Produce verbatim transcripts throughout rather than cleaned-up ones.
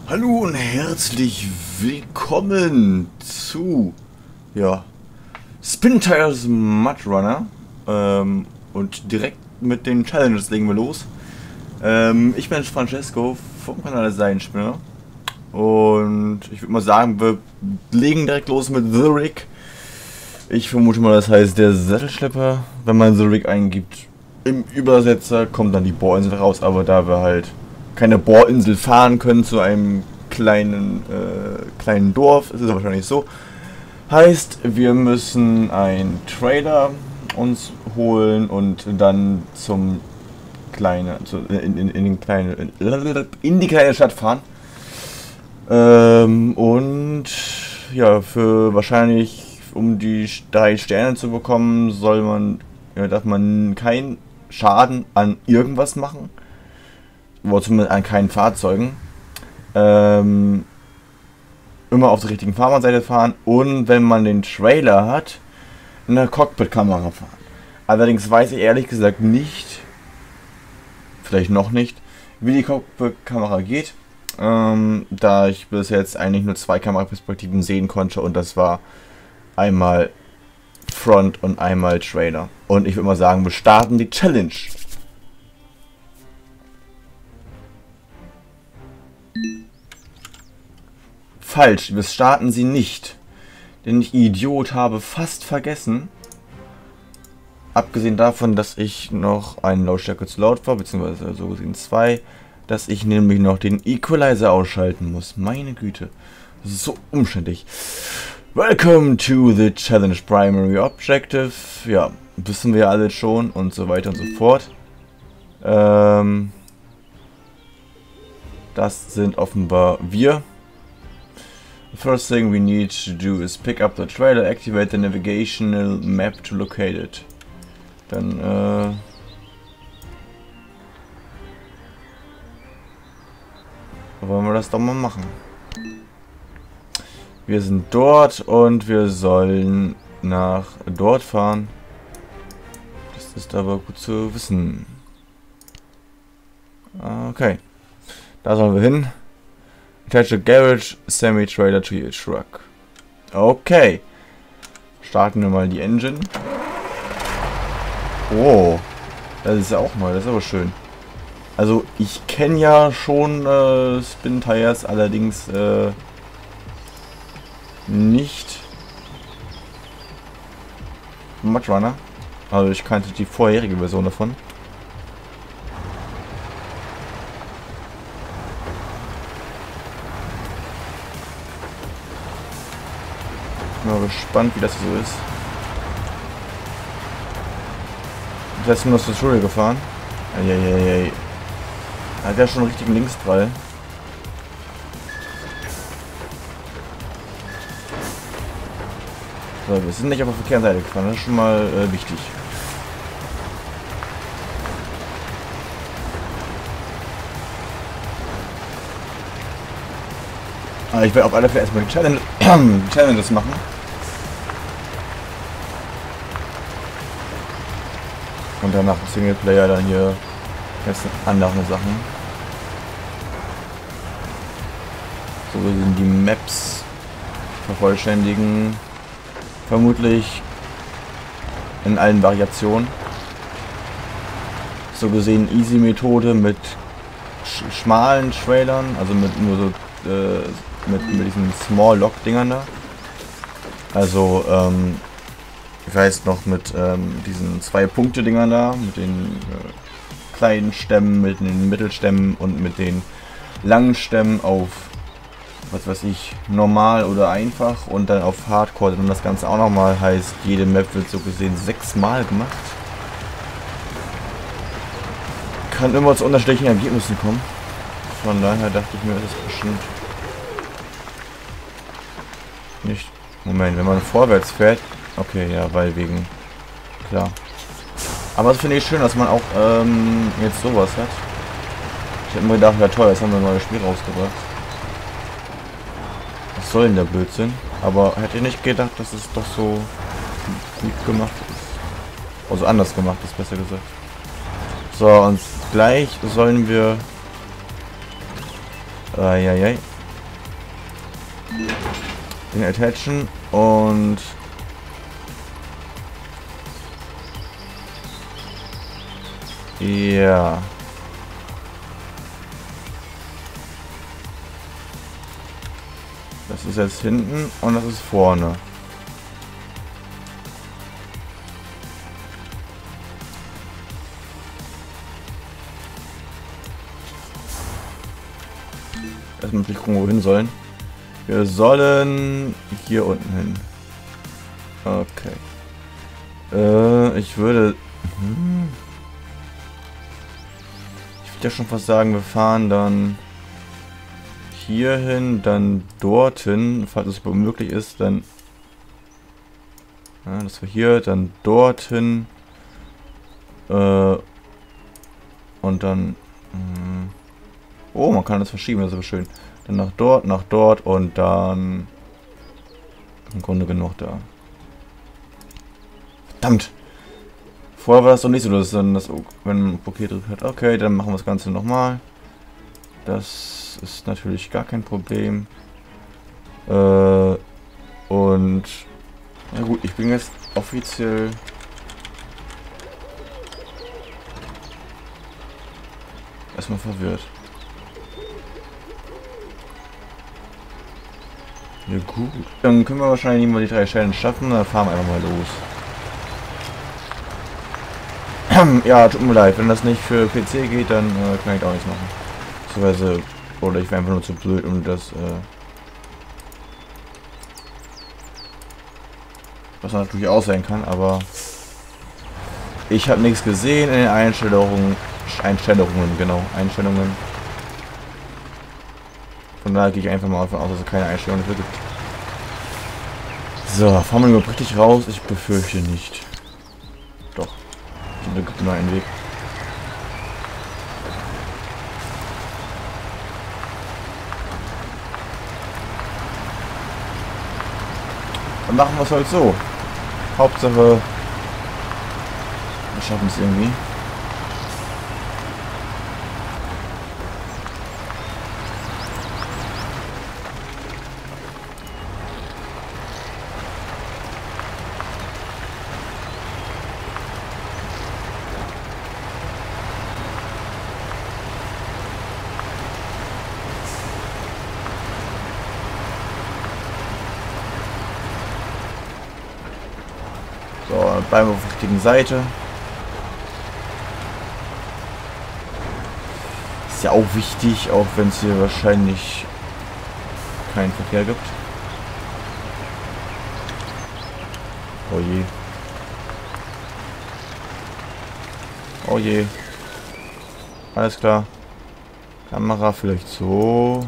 Hallo und herzlich willkommen zu ja, Spin Tires Mud Runner ähm, und direkt mit den Challenges legen wir los. Ähm, ich bin Francesco vom Kanal Seidenspinner und ich würde mal sagen, wir legen direkt los mit The Rig. Ich vermute mal, das heißt der Sattelschlepper. Wenn man The Rig eingibt im Übersetzer, kommt dann die Bohrinsel raus, aber da wir halt keine Bohrinsel fahren können zu einem kleinen äh, kleinen Dorf, ist es wahrscheinlich so. Heißt, wir müssen einen Trailer uns holen und dann zum kleinen, zu, in, in, in, den kleinen, in die kleine Stadt fahren. Ähm, und ja, für wahrscheinlich, um die drei Sterne zu bekommen, soll man, ja, darf man keinen Schaden an irgendwas machen. Oder zumindest an keinen Fahrzeugen. Ähm, immer auf der richtigen Fahrbahnseite fahren und wenn man den Trailer hat, in der Cockpit-Kamera fahren. Allerdings weiß ich ehrlich gesagt nicht, vielleicht noch nicht, wie die Cockpit-Kamera geht, ähm, da ich bis jetzt eigentlich nur zwei Kameraperspektiven sehen konnte und das war einmal Front und einmal Trailer. Und ich würde mal sagen, wir starten die Challenge. Falsch, wir starten sie nicht. Denn ich, Idiot, habe fast vergessen, abgesehen davon, dass ich noch eine Lautstärke zu laut war, beziehungsweise so gesehen zwei, dass ich nämlich noch den Equalizer ausschalten muss. Meine Güte, das ist so umständlich. Welcome to the Challenge Primary Objective. Ja, wissen wir alle schon und so weiter und so fort. Ähm, das sind offenbar wir. The first thing we need to do is pick up the trailer, activate the navigational map to locate it. Dann, äh... wollen wir das doch mal machen. Wir sind dort und wir sollen nach dort fahren. Das ist aber gut zu wissen. Okay. Da sollen wir hin. Attach a garage semi-trailer to your truck. Okay. Starten wir mal die Engine. Oh. Das ist ja auch neu, das ist aber schön. Also ich kenne ja schon äh, Spin Tires, allerdings äh, nicht Mud Runner. Also ich kannte die vorherige Version davon. Ich bin mal gespannt, wie das so ist. Das heißt, nur zur Schule gefahren. Eieiei. Hat ja schon einen richtigen Linksdrall. So, wir sind nicht auf der Verkehrsseite gefahren, das ist schon mal äh, wichtig. Aber ich werde auf alle Fälle erstmal die Challenge Challenges machen. Und danach Singleplayer dann hier jetzt andere Sachen. So, wir sind die Maps vervollständigen. Vermutlich in allen Variationen. So gesehen Easy Methode mit sch schmalen Trailern, also mit nur so äh, mit, mit diesen Small Lock Dingern da. Also ähm, ich weiß noch mit ähm, diesen zwei Punkte Dingern da, mit den äh, kleinen Stämmen, mit den Mittelstämmen und mit den langen Stämmen auf, was weiß ich, normal oder einfach und dann auf Hardcore. Und das Ganze auch nochmal heißt, jede Map wird so gesehen sechsmal gemacht. Kann immer zu unterschiedlichen Ergebnissen kommen. Von daher dachte ich mir, das ist bestimmt nicht. Moment, wenn man vorwärts fährt. Okay, ja, weil wegen. Klar. Aber das finde ich schön, dass man auch ähm, jetzt sowas hat. Ich hätte mir gedacht, ja toll, jetzt haben wir ein neues Spiel rausgebracht. Was soll denn der Blödsinn? Aber hätte ich nicht gedacht, dass es doch so gut gemacht ist. Also anders gemacht ist, besser gesagt. So, und gleich sollen wir Eieiei. Den attachen und ja. Das ist jetzt hinten und das ist vorne. Erstmal natürlich gucken, wo wir hin sollen. Wir sollen hier unten hin. Okay. Äh, ich würde... Hm, ich würde ja schon fast sagen, wir fahren dann hier hin, dann dorthin, falls es möglich ist, dann... Ja, das war hier, dann dorthin. Äh, und dann... Hm, oh, man kann das verschieben, das ist aber schön. Dann nach dort, nach dort und dann... Im Grunde genug da. Verdammt! Vorher war das doch nicht so, dass dann das, wenn man OK drückt hat. Okay, dann machen wir das Ganze nochmal. Das ist natürlich gar kein Problem. Äh, und... Na gut, ich bin jetzt offiziell... erstmal verwirrt. Ja gut. Dann können wir wahrscheinlich nicht mal die drei Stellen schaffen, dann fahren wir einfach mal los. Ja, tut mir leid, wenn das nicht für P C geht, dann äh, kann ich auch nichts machen. Beziehungsweise, oder ich wäre einfach nur zu blöd, um das, äh was natürlich auch sein kann, aber ich habe nichts gesehen in den Einstellungen, Einstellungen, genau, Einstellungen. Von daher gehe ich einfach mal davon aus, dass es keine Einstellungen dafür gibt. So, fahren wir nur richtig raus? Ich befürchte nicht. Doch. Da gibt es nur einen Weg. Dann machen wir es halt so. Hauptsache, wir schaffen es irgendwie. So, dann bleiben wir auf der richtigen Seite. Ist ja auch wichtig, auch wenn es hier wahrscheinlich keinen Verkehr gibt. Oh je. Oh je. Alles klar. Kamera vielleicht so.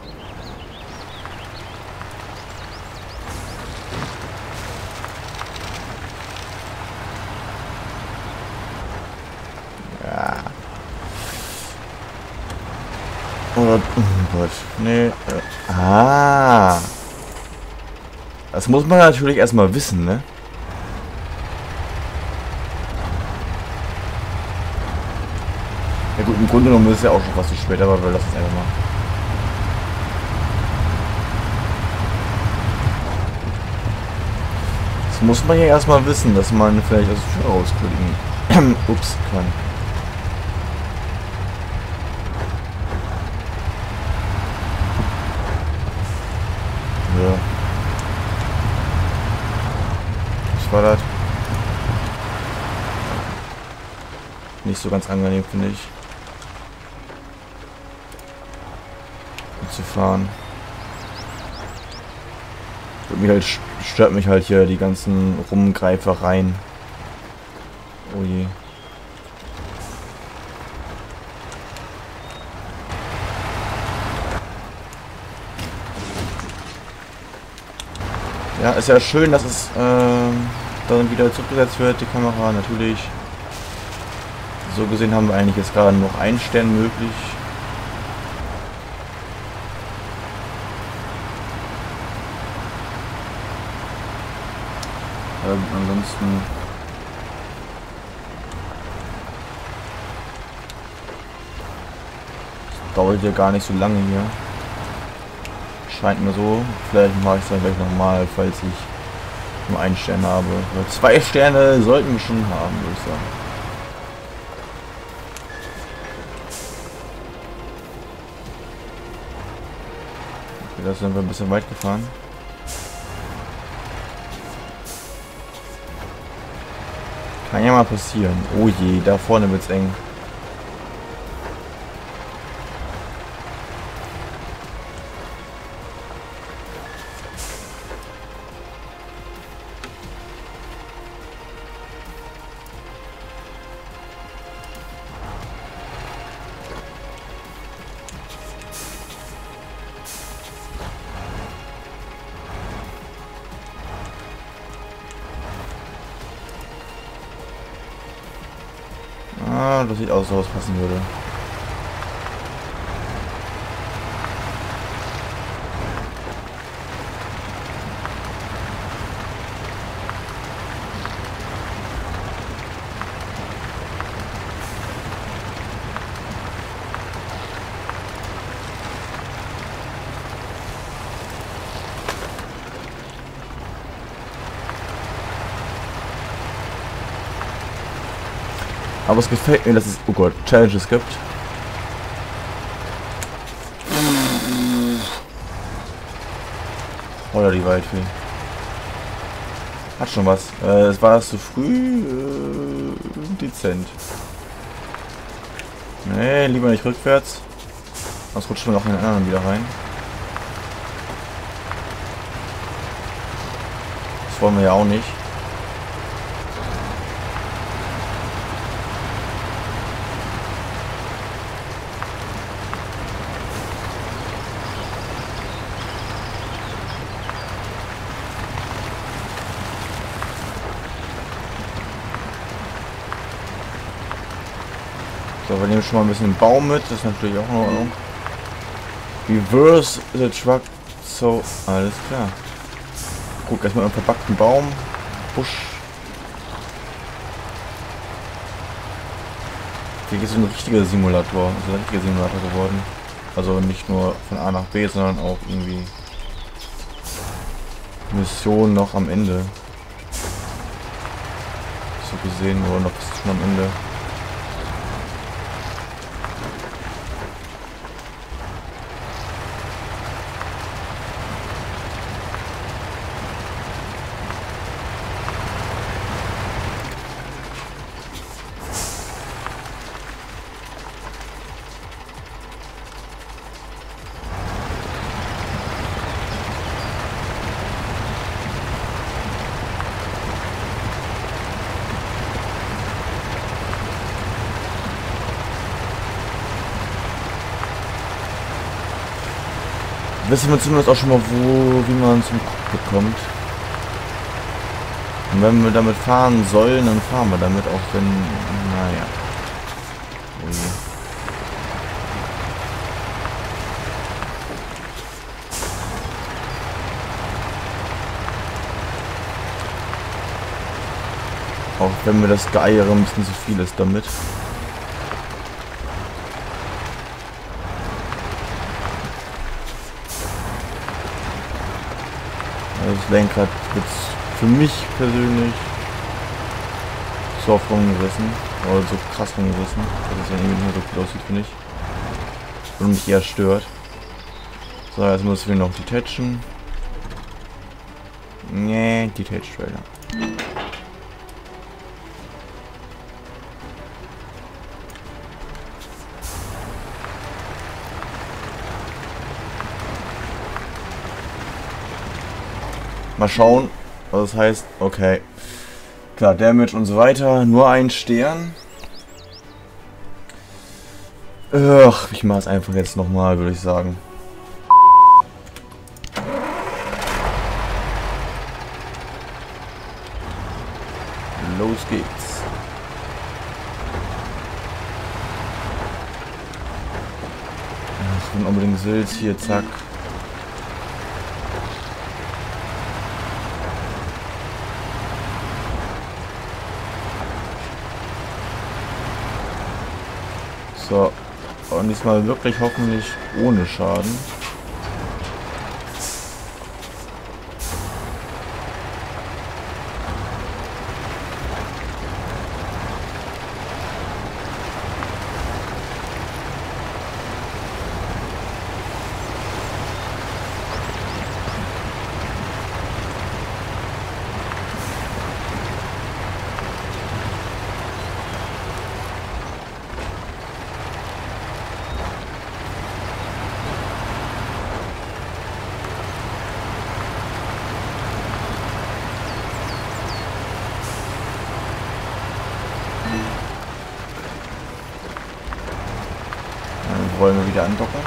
Oder, oh Gott, nee. Äh, ah. Das muss man natürlich erstmal wissen, ne? Ja gut, im Grunde genommen ist es ja auch schon fast zu spät, aber wir lassen es einfach mal. Das muss man ja erstmal wissen, dass man vielleicht aus der Tür rausklicken ups kann. Ja. Was war das? Nicht so ganz angenehm, finde ich. Um zu fahren. Mich halt, stört mich halt hier die ganzen Rumgreifereien. Oh je. Ja, ist ja schön, dass es äh, dann wieder zurückgesetzt wird, die Kamera, natürlich. So gesehen haben wir eigentlich jetzt gerade noch einen Stern möglich. Ähm, ansonsten... Das dauert ja gar nicht so lange hier. Scheint mir so. Vielleicht mache ich es dann gleich nochmal, falls ich nur einen Stern habe. Aber zwei Sterne sollten wir schon haben, würde ich sagen. Okay, da sind wir ein bisschen weit gefahren. Kann ja mal passieren. Oh je, da vorne wird's eng. Ah, das sieht aus, als ob es passen würde. Aber es gefällt mir, dass es, oh Gott, Challenges gibt. Oder die Waldfee. Hat schon was. Äh, es war das zu früh. Äh, dezent. Nee, lieber nicht rückwärts. Sonst rutschen wir noch in den anderen wieder rein. Das wollen wir ja auch nicht. So, wir nehmen schon mal ein bisschen Baum mit, das ist natürlich auch in Ordnung. Reverse the truck, so, alles klar. Guck, erstmal einen verpackten Baum, Busch. Hier ist ein richtiger Simulator, also ein richtiger Simulator geworden. Also nicht nur von A nach B, sondern auch irgendwie Mission noch am Ende. So gesehen, oder noch schon am Ende. Wissen wir zumindest auch schon mal, wo, wie man zum Cockpit kommt. Und wenn wir damit fahren sollen, dann fahren wir damit, auch wenn, naja. Oh je. Auch wenn mir das Geeiere ein bisschen zu viel ist damit. Das Lenkrad wird für mich persönlich so oft rumgerissen, oder so krass rumgerissen, dass es ja irgendwie nicht mehr so gut aussieht, finde ich. Und mich eher stört. So, jetzt müssen wir noch detachen. Nee, Detach Trailer. Mal schauen, was das heißt. Okay. Klar, Damage und so weiter. Nur ein Stern. Ach, ich mache es einfach jetzt nochmal, würde ich sagen. Los geht's. Ach, und unbedingt Silz hier, zack. So, und diesmal wirklich hoffentlich ohne Schaden. wollen wir wieder andocken.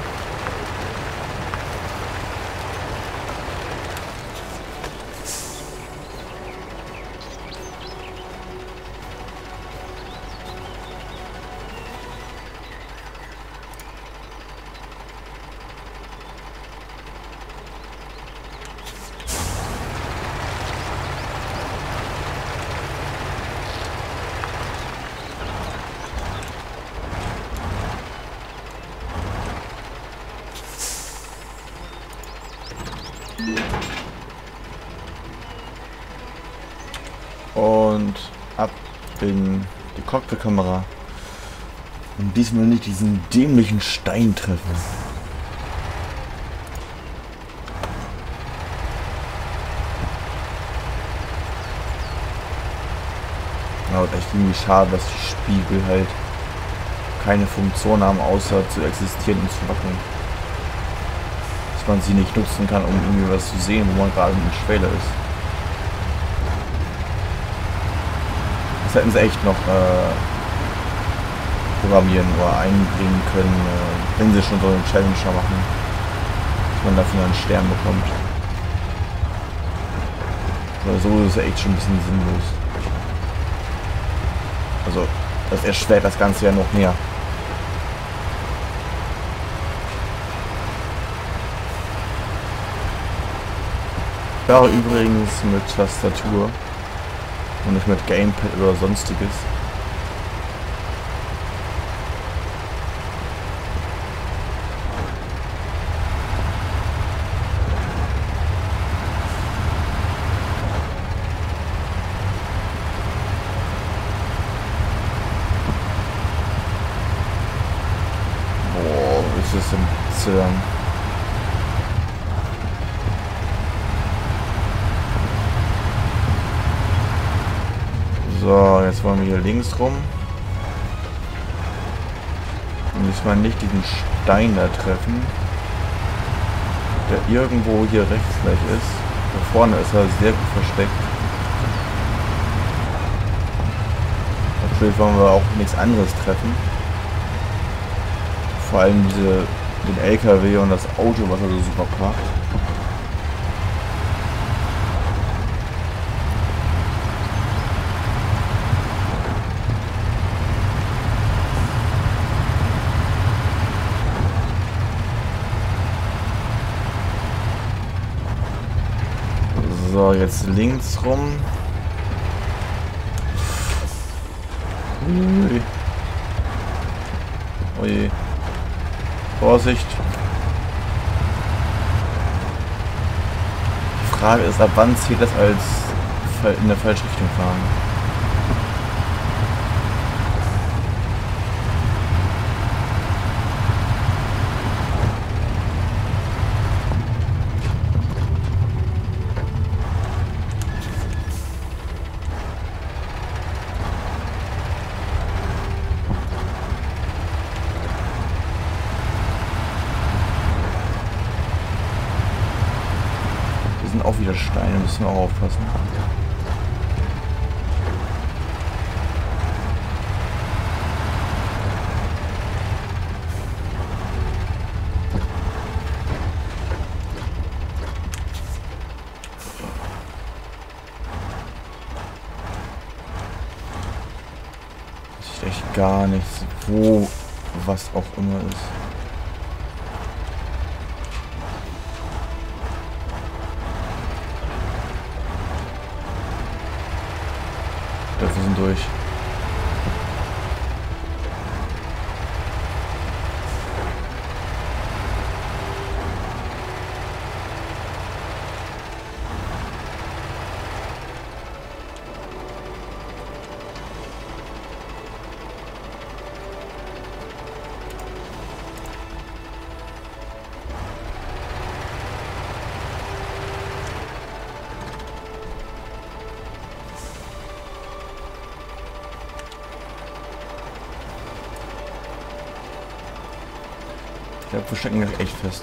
Und ab in die Cockpit-Kamera. Und diesmal nicht diesen dämlichen Stein treffen. Ja, und echt irgendwie schade, dass die Spiegel halt keine Funktion haben, außer zu existieren und zu wackeln. Dass man sie nicht nutzen kann, um irgendwie was zu sehen, wo man gerade im Trailer ist. Das hätten sie echt noch äh, programmieren oder einbringen können, äh, wenn sie schon so einen Challenger machen, dass man dafür einen Stern bekommt. Aber so ist es echt schon ein bisschen sinnlos. Also, das erschwert das Ganze ja noch mehr. Ja, übrigens mit Tastatur. Und nicht mit Gamepad oder sonstiges. Boah, ist das im Zittern. So, jetzt wollen wir hier links rum. Und diesmal nicht diesen Stein da treffen, der irgendwo hier rechts gleich ist. Da vorne ist er sehr gut versteckt. Natürlich wollen wir auch nichts anderes treffen. Vor allem diese, den L K W und das Auto, was er so super macht. So, jetzt links rum. Ui. Ui. Vorsicht. Die Frage ist, ab wann zählt das als in der falsche Richtung fahren? Sind auch wieder Steine, müssen wir auch aufpassen. Das sieht echt gar nichts, wo was auch immer ist. Wir sind durch. Ich glaube, wir stecken gleich echt fest.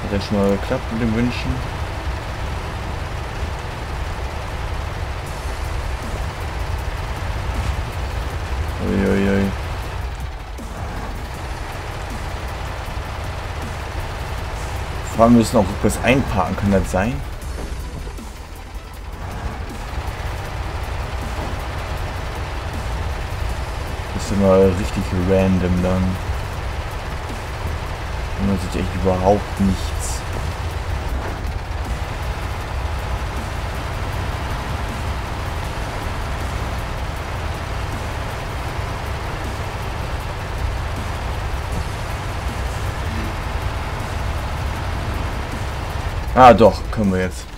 Hat ja schon mal geklappt mit den Wünschen. Uiuiui. Vor allem müssen auch rückwärts einparken, kann das sein? Das ist immer richtig random dann. Und man sieht echt überhaupt nichts. Ah doch, können wir jetzt.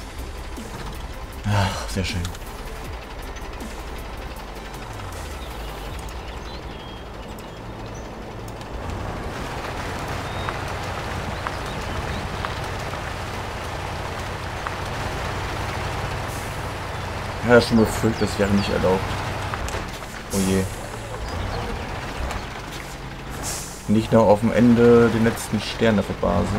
Ach, sehr schön. Ich hatte schon befürchtet, das wäre nicht erlaubt. Oh je. Nicht noch auf dem Ende den letzten Stern auf der Basis.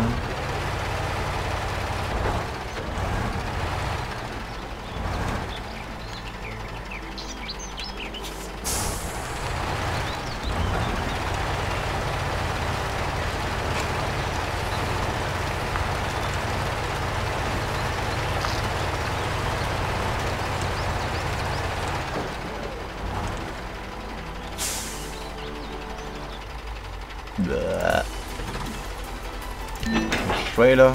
Trailer.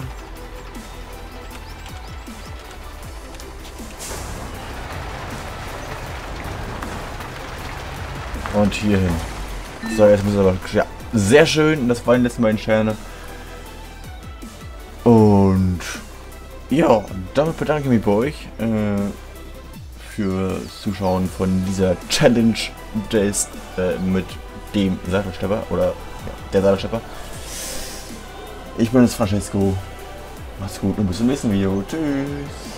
Und hier hin. So, jetzt muss aber. Ja, sehr schön. Das waren die letzten beiden Sterne. Und ja, damit bedanke ich mich bei euch äh, fürs Zuschauen von dieser Challenge des, äh, mit dem Seitelstepper oder ja, der Seitelstepper. Ich bin jetzt Francesco. Macht's gut und bis zum nächsten Video. Tschüss.